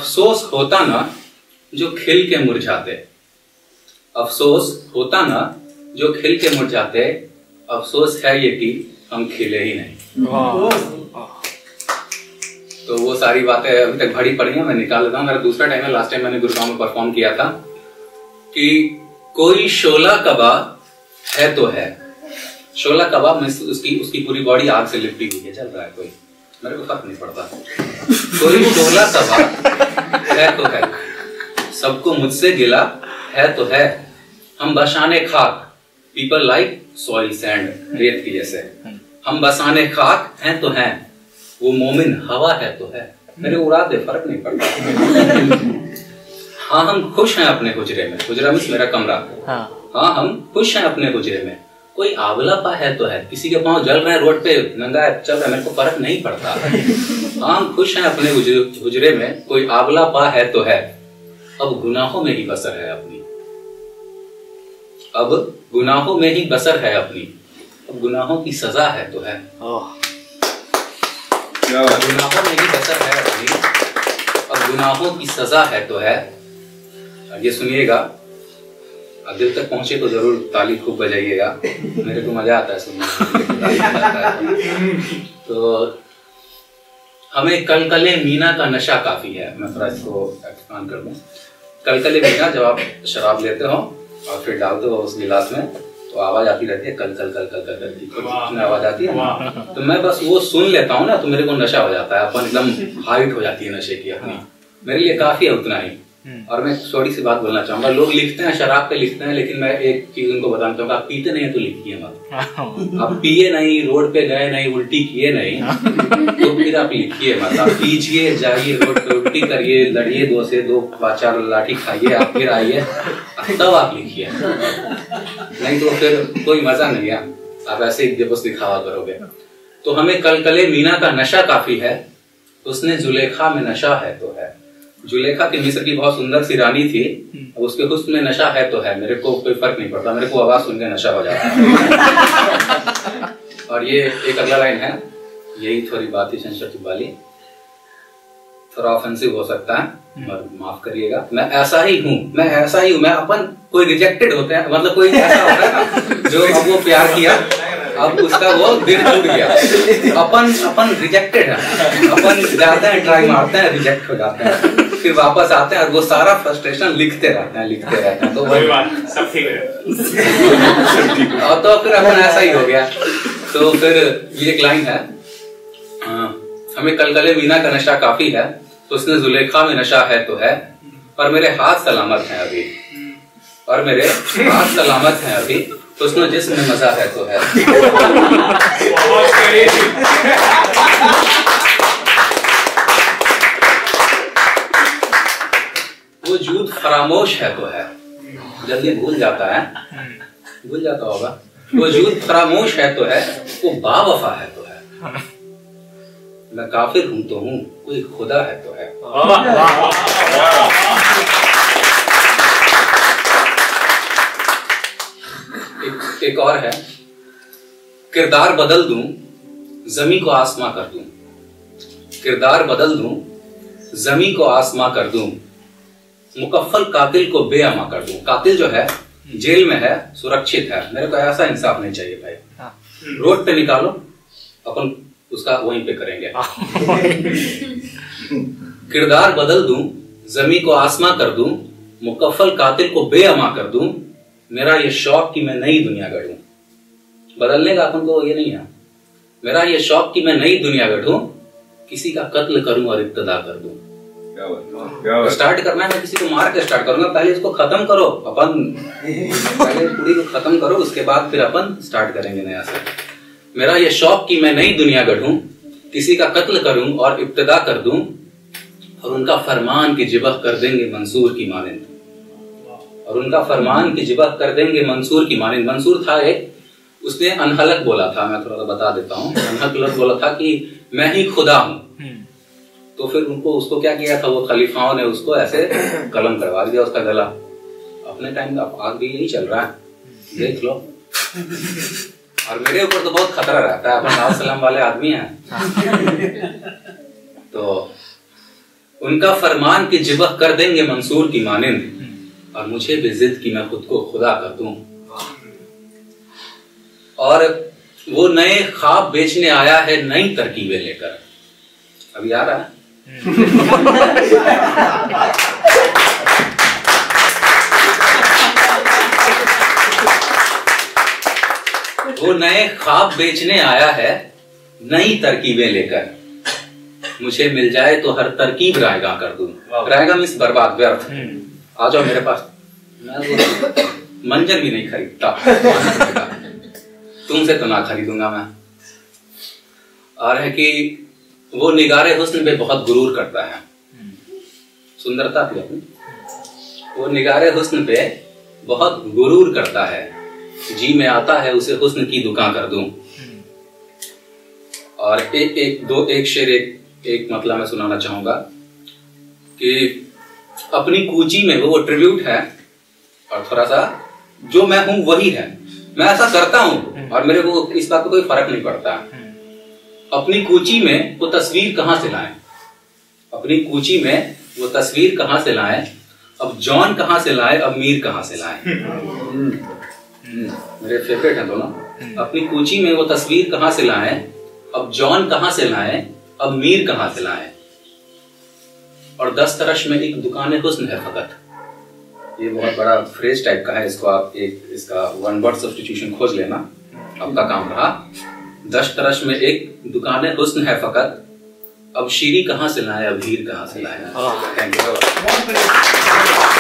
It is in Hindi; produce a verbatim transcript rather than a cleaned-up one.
अफसोस होता ना जो खिल के मुरझाते, अफसोस होता ना जो खिल के मुरझाते, अफसोस है ये कि हम खिले ही नहीं। तो वो सारी बातें अभी तक भरी पड़ी हैं, मैं निकाल लेता हूँ। मेरा दूसरा टाइम है, लास्ट टाइम मैंने गुरुग्राम में परफॉर्म किया था कि कोई शोला कबाब है तो है। शोला कबाब में उसकी उसकी पूरी बॉडी आग से लिपटी हुई है, चल रहा है, कोई मेरे को फर्क नहीं पड़ता। कोई शोला कबाब है तो है, सबको मुझसे गिला है तो है। हम बशाने खाक, पीपल लाइक सॉइल सैंड, रेत की जैसे। हम बसाने खाक हैं तो हैं, वो मोमिन हवा है तो है। मेरे उड़ा दे, फर्क नहीं पड़ता। हाँ हम खुश हैं अपने हुजरे में, हुजरा में मेरा कमरा। हाँ, हाँ हम खुश हैं अपने हुजरे में। कोई आंवला पा है तो है, किसी के पांव जल रहे हैं रोड पे, नंगा चल रहा है, मेरे को फर्क नहीं पड़ता। हाँ हम खुश हैं अपने हुजरे में, कोई आंवला पा है तो है। अब गुनाहों में ही बसर है अपनी, अब गुनाहों में ही बसर है अपनी। अब गुनाहों की सजा है तो है, गुनाहों में ही बसर है अपनी। अब गुनाहों की सजा है तो है। ये सुनिएगा, दिल तक पहुंचे तो जरूर ताली खूब बजाइएगा, मेरे को मजा आता है सुनने। तो हमें कलकले मीना का नशा काफी है। मैं थोड़ा इसको एक्सपांड कर दूं। कलकले मीना, जब आप शराब लेते हो और फिर डालते हो उस गिलास में तो आवाज आती रहती है, कल कल कल कल कल करती उसमें आवाज आती है। तो मैं बस वो सुन लेता हूँ ना तो मेरे को नशा हो जाता है, अपन एकदम हाइट हो जाती है नशे की अपनी। मेरे लिए काफी है उतना ही। और मैं थोड़ी सी बात बोलना चाहूंगा। लोग लिखते हैं शराब पे लिखते हैं, लेकिन मैं एक चीज उनको बताना चाहूंगा, आप पीते नहीं तो लिखिए मत। आप पिए नहीं, रोड पे गए नहीं, उल्टी किए नहीं, तो फिर आप लिखिए मत। आप पीजिए, जाइए रोड पे, उल्टी करिए, लड़िए दो से दो चार लाठी खाइए, आप फिर आइए, तब आप लिखिए। नहीं तो फिर कोई मजा नहीं है, आप ऐसे ही बस दिखावा करोगे। तो हमें कलकले मीना का नशा काफी है, उसने जुलेखा में नशा है तो है। जुलेखा की मिस्र की बहुत सुंदर सी रानी थी, उसके हुस्न में नशा है तो है। मेरे को कोई फर्क नहीं पड़ता, मेरे को आवाज सुन के नशा हो जाता है। और ये एक अगला लाइन है, यही थोड़ी बात ही संशय वाली, थोड़ा ऑफेंसिव हो सकता है, माफ करिएगा। मैं ऐसा ही हूँ, मैं ऐसा ही हूँ। मैं अपन कोई रिजेक्टेड होते हैं, मतलब कोई ऐसा होता है ना जो अब वो प्यार किया, अब उसका वो दिल टूट गया। अपन अपन रिजेक्टेड है, अपन जाते हैं, ट्राई मारते हैं, रिजेक्ट हो जाते हैं, फिर वापस आते हैं और वो सारा फ्रस्ट्रेशन लिखते रहते हैं लिखते रहते हैं। तो वही बात, सब ठीक है। और तो फिर अपन ऐसा ही हो गया। तो फिर ये एक लाइन है, हमें कलकले मीना का नशा काफी है, तो उसने जुलेखा में नशा है तो है। पर मेरे हाथ सलामत हैं अभी, और मेरे हाथ सलामत हैं अभी, तो उसने जिस्म में मजा है तो है। वो जूद फरामोश है तो है, जल्दी भूल जाता है, भूल जाता होगा। वो जूद फरामोश है तो है, वो बावफा है तो है। मैं काफिर हूं तो हूं, कोई खुदा है तो है। एक, एक और है, किरदार बदल दूं, जमी को आसमां कर दूं। किरदार बदल दूं, जमी को आसमां कर दूं, मुकफ्फल कातिल को बेअमा कर दूं। कातिल जो है जेल में है, सुरक्षित है, मेरे को ऐसा इंसाफ नहीं चाहिए भाई। रोड पे निकालो, अपन उसका वहीं पे करेंगे। किरदार बदल दूं, जमी को आसमां कर दूं, मुकफ्फल कातिल को बेअमा कर दूं, मेरा ये शौक कि मैं नई दुनिया गढ़ूं। बदलने का अपन को ये नहीं है। मेरा ये शौक कि मैं नई दुनिया गढ़ूं, किसी का कत्ल करूं और इब्तिदा कर दूं। तो स्टार्ट करना है, मैं किसी को मार के स्टार्ट करूंगा, पहले इसको खत्म करो। अपन पहले पूरी को खत्म करो, उसके बाद फिर अपन स्टार्ट करेंगे नया से। मेरा ये शौक कि मैं नई दुनिया गढ़ूं, किसी का कत्ल करूं और इब्तिदा कर दूं, और उनका फरमान की जिबह कर देंगे मंसूर की मानिंद। और उनका फरमान की जिबह कर देंगे मंसूर की मानिंद। मंसूर था एक, उसने अनहलक बोला था, मैं थोड़ा सा बता देता हूँ। अनहलक बोला था कि मैं ही खुदा हूँ। तो फिर उनको उसको क्या किया था, वो खलीफाओं ने उसको ऐसे कलम करवा दिया उसका गला। अपने टाइम का आज भी यही चल रहा है, देख लो। और मेरे ऊपर तो बहुत खतरा रहता है, अपन सलाम वाले आदमी हैं। तो उनका फरमान की जिबह कर देंगे मंसूर की मानिंद, और मुझे भी जिद की मैं खुद को खुदा कर दूं। और वो नए ख्वाब बेचने आया है नई तरकीबें लेकर। अभी आ रहा है? वो नए ख्वाब बेचने आया है नई तरकीबें लेकर, मुझे मिल जाए तो हर तरकीब रायगा कर दूं। रायगा मींस बर्बाद, व्यर्थ। आ जाओ मेरे पास, मैं वो मंजर भी नहीं खरीदता, तुमसे तो ना खरीदूंगा मैं। और है कि वो निगारे हुस्न पे बहुत गुरूर करता है, सुंदरता पे अपनी, वो निगारे हुस्न पे बहुत गुरूर करता है, जी में आता है उसे हुस्न की दुकान कर दूं। और एक एक दो एक शेर एक एक मतलब मैं सुनाना चाहूंगा कि अपनी कूची में वो, वो ट्रिब्यूट है, और थोड़ा सा जो मैं हूं वही है, मैं ऐसा करता हूं और मेरे को इस बात का कोई फर्क नहीं पड़ता। अपनी कूची में वो तस्वीर कहां से लाएं, अपनी कूची में वो तस्वीर कहां से लाएं, अब जॉन कहां से लाएं, अब मीर कहां से लाएं। मेरे फेवरेट हैं दोनों। अपनी कूची में वो तस्वीर कहां से लाएं, अब जॉन कहां से लाएं, अब मीर कहां से लाएं, और दस तरश में एक दुकान हुस्न है फकत। ये बहुत बड़ा फ्रेज टाइप का है, इसको आप एक इसका वन वर्ड सब्स्टिट्यूशन खोज लेना, आपका काम रहा। दस तरश में एक दुकान हुस्न है फकत, अब शीरी कहां से लाएं, अब हीर कहां से लाएं। Thank you.